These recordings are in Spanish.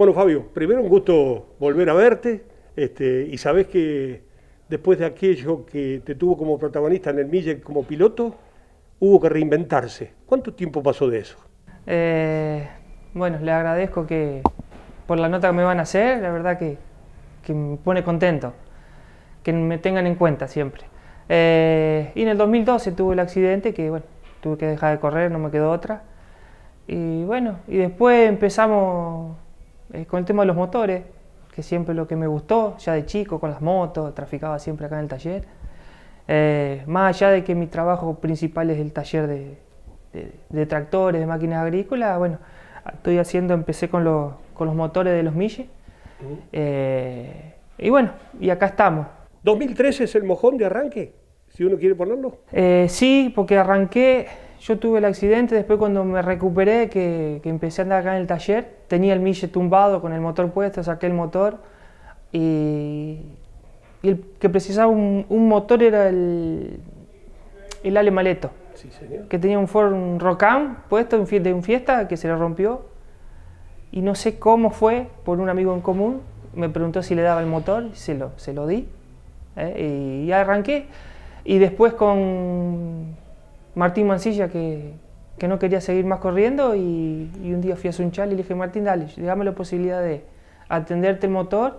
Bueno, Fabio, primero un gusto volver a verte, y sabés que después de aquello que te tuvo como protagonista en el Mille como piloto, hubo que reinventarse. ¿Cuánto tiempo pasó de eso? Bueno, le agradezco por la nota que me van a hacer, la verdad que me pone contento, que me tengan en cuenta siempre. Y en el 2012 tuve el accidente que, bueno, tuve que dejar de correr, no me quedó otra. Y bueno, y después empezamos con el tema de los motores, que siempre lo que me gustó, ya de chico, con las motos, traficaba siempre acá en el taller. Más allá de que mi trabajo principal es el taller de tractores, de máquinas agrícolas, bueno, empecé con los motores de los Mille. Y bueno, y acá estamos. ¿2013 es el mojón de arranque, si uno quiere ponerlo? Sí, porque arranqué, yo tuve el accidente, después cuando me recuperé, que empecé a andar acá en el taller, tenía el Mille tumbado con el motor puesto, saqué el motor y el que precisaba un motor era el Ale Maleto, Sí, señor. que tenía un Ford Rocam puesto de un Fiesta que se le rompió y no sé cómo fue, por un amigo en común, me preguntó si le daba el motor, se lo di, y arranqué. Y después con Martín Mancilla, que no quería seguir más corriendo, y un día fui a Sunchal y le dije: Martín, dale, dame la posibilidad de atenderte el motor,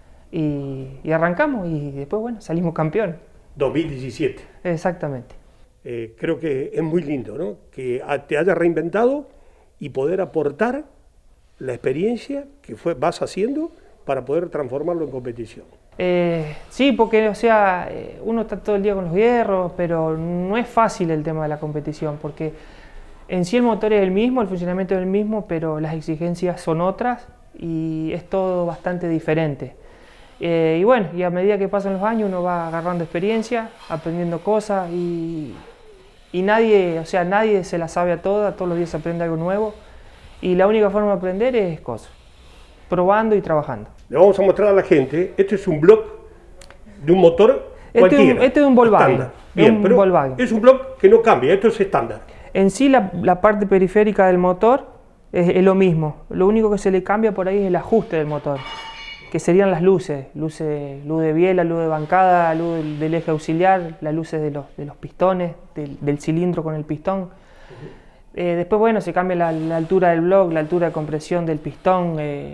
y arrancamos, y después, bueno, salimos campeón. 2017. Exactamente. Creo que es muy lindo, ¿no? Que te hayas reinventado y poder aportar la experiencia que vas haciendo para poder transformarlo en competición. Sí, porque, o sea, uno está todo el día con los hierros, pero no es fácil el tema de la competición, porque en sí el motor es el mismo, el funcionamiento es el mismo, pero las exigencias son otras y es todo bastante diferente. Y bueno, y a medida que pasan los años uno va agarrando experiencia, aprendiendo cosas, y nadie, o sea, nadie se la sabe a todas, todos los días se aprende algo nuevo, y la única forma de aprender es probando y trabajando. Le vamos a mostrar a la gente, este es un block de un motor cualquiera. Este es un Volkswagen. Bien, pero Volkswagen. Es un block que no cambia, esto es estándar. En sí la parte periférica del motor es lo mismo, lo único que se le cambia por ahí es el ajuste del motor, que serían las luces, luz de biela, luz de bancada, luz del eje auxiliar, las luces de los pistones, del cilindro con el pistón. Después, bueno, se cambia la altura del block, la altura de compresión del pistón,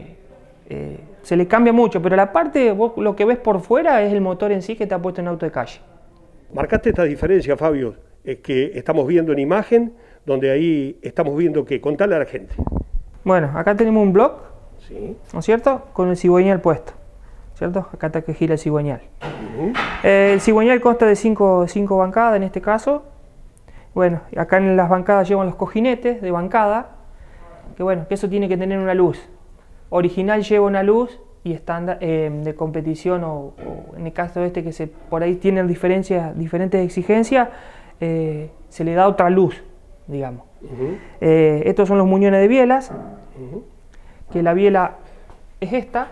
se le cambia mucho, pero la parte, lo que ves por fuera es el motor en sí que te ha puesto en auto de calle. Marcaste esta diferencia, Fabio, es que estamos viendo en imagen, donde ahí estamos viendo que, contale a la gente. Bueno, acá tenemos un block, sí, ¿no es cierto?, con el cigüeñal puesto, ¿cierto? Acá está que gira el cigüeñal. El cigüeñal consta de cinco bancadas en este caso. Bueno, acá en las bancadas llevan los cojinetes de bancada, que bueno, que eso tiene que tener una luz. Original lleva una luz y estándar de competición, o en el caso este que por ahí tienen diferentes exigencias, se le da otra luz, digamos. Estos son los muñones de bielas, que la biela es esta,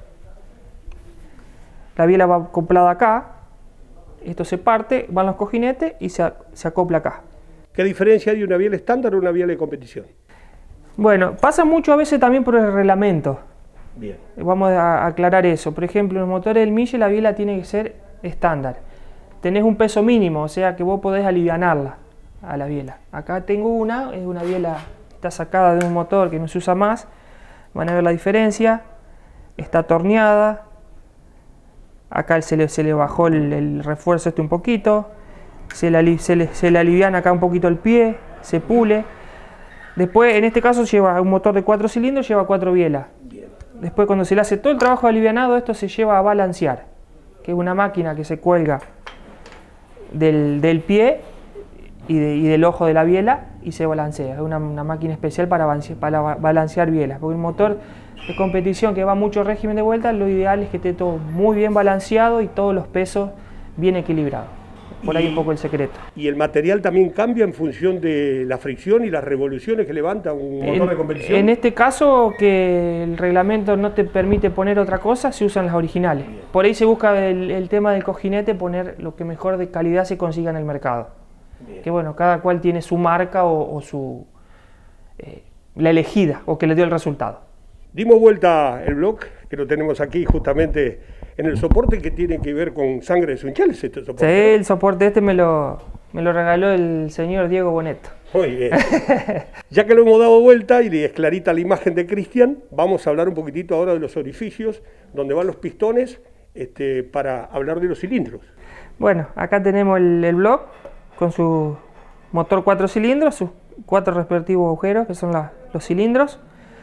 la biela va acoplada acá, esto se parte, van los cojinetes y se acopla acá. ¿Qué diferencia hay de una biela estándar o una biela de competición? Bueno, pasa mucho a veces también por el reglamento. Bien. Vamos a aclarar eso. Por ejemplo, en los motores del Mille la biela tiene que ser estándar. Tenés un peso mínimo, o sea que vos podés alivianarla a la biela. Acá tengo es una biela, está sacada de un motor que no se usa más. Van a ver la diferencia. Está torneada. Acá se le bajó el refuerzo un poquito. Se le aliviana acá un poquito el pie, se pule. Después, en este caso, lleva un motor de 4 cilindros, lleva 4 bielas. Bien. Después, cuando se le hace todo el trabajo alivianado, esto se lleva a balancear, que es una máquina que se cuelga del pie y del ojo de la biela y se balancea. Es una máquina especial para balancear bielas, porque un motor de competición que va a mucho régimen de vuelta, lo ideal es que esté todo muy bien balanceado y todos los pesos bien equilibrados. Por ahí un poco el secreto. ¿Y el material también cambia en función de la fricción y las revoluciones que levanta un motor de competición? En este caso, que el reglamento no te permite poner otra cosa, se usan las originales. Bien. Por ahí se busca el tema del cojinete, poner lo que mejor de calidad se consiga en el mercado. Bien. Que bueno, cada cual tiene su marca o su la elegida, o que le dio el resultado. Dimos vuelta el blog, que lo tenemos aquí justamente en el soporte que tiene que ver con Sangre de Sunchales, este soporte. Sí, el soporte este me lo regaló el señor Diego Boneto. Muy bien. Ya que lo hemos dado vuelta y es clarita la imagen de Cristian, vamos a hablar un poquitito ahora de los orificios, donde van los pistones, para hablar de los cilindros. Bueno, acá tenemos el block con su motor 4 cilindros, sus 4 respectivos agujeros, que son los cilindros.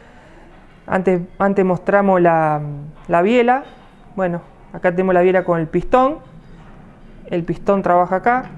Antes mostramos la biela. Bueno, acá tenemos la biela con el pistón. El pistón trabaja acá,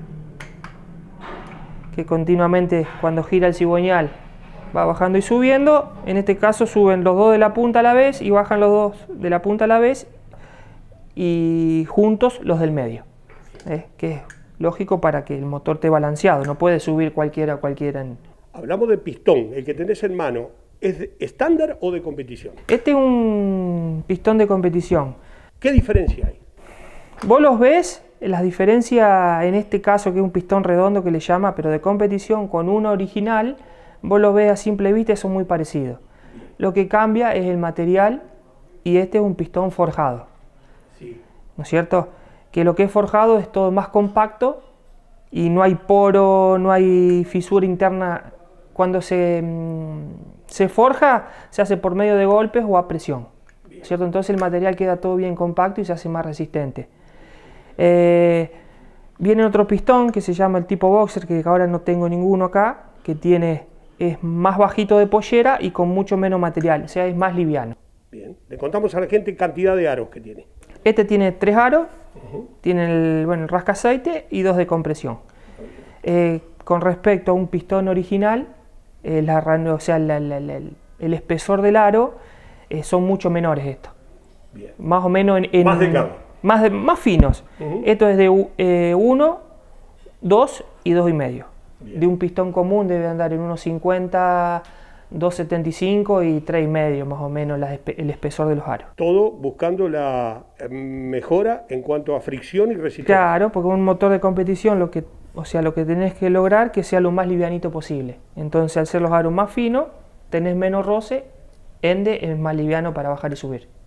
que continuamente cuando gira el cigüeñal va bajando y subiendo. En este caso suben los dos de la punta a la vez y bajan los dos de la punta a la vez y juntos los del medio, que es lógico para que el motor esté balanceado, no puede subir cualquiera. Hablamos de pistón, el que tenés en mano, ¿es estándar o de competición? Este es un pistón de competición. ¿Qué diferencia hay? Vos los ves, las diferencias en este caso, que es un pistón redondo que le llama, pero de competición con uno original, vos los ves a simple vista y son muy parecidos. Lo que cambia es el material y este es un pistón forjado. Sí. ¿No es cierto? Que lo que es forjado es todo más compacto y no hay poro, no hay fisura interna. Cuando se forja, se hace por medio de golpes o a presión, ¿cierto? Entonces el material queda todo bien compacto y se hace más resistente. Viene otro pistón que se llama el tipo boxer, que ahora no tengo ninguno acá, que es más bajito de pollera y con mucho menos material, o sea, es más liviano. Bien, le contamos a la gente cantidad de aros que tiene. Este tiene 3 aros, tiene el rasca aceite y 2 de compresión. Con respecto a un pistón original, el espesor del aro son mucho menores estos. Bien. Más o menos más delgado. Más finos. Esto es de 1, 2 y 2,5. De un pistón común debe andar en 1,50, 2,75 y 3,5 más o menos el espesor de los aros. Todo buscando la mejora en cuanto a fricción y resistencia. Claro, porque un motor de competición lo que tenés que lograr que sea lo más livianito posible. Entonces, al ser los aros más finos, tenés menos roce, ende es más liviano para bajar y subir.